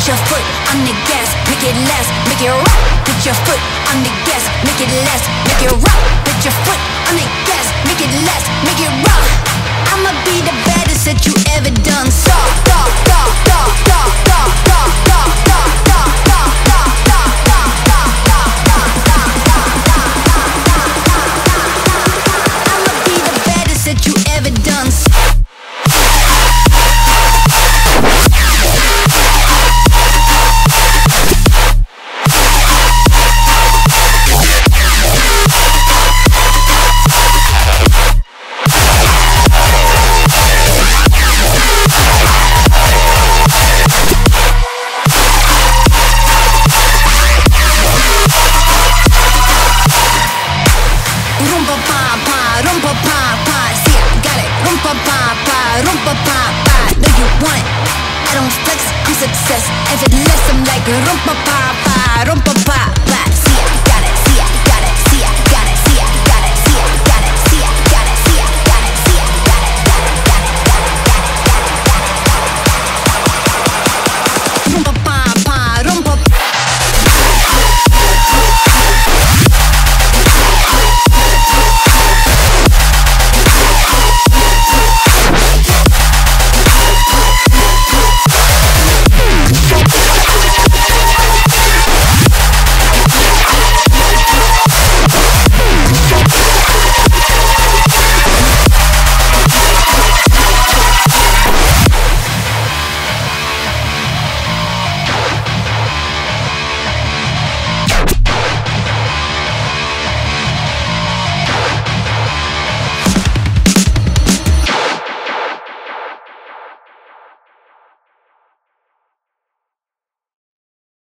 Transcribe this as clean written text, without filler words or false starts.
put your foot on the gas, make it less, make it rock. Put your foot on the gas, make it less, make it rock. Put your foot on the gas, make it less, make it rock. I'ma be the baddest that you ever done. So, I'ma be the baddest that you ever done. No, you want it. I don't flex, I'm success. Effortless, I'm like rumpa pa pa, rumpa pa pa.